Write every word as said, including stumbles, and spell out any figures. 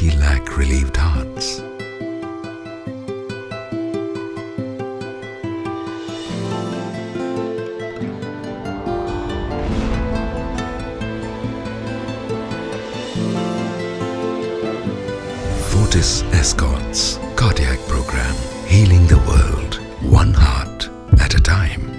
eighty lakh relieved hearts. Fortis Escorts Cardiac Program, healing the world, one heart at a time.